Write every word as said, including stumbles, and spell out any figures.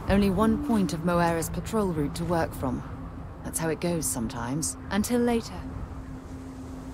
Only one point of Moera's patrol route to work from. That's how it goes sometimes. Until later.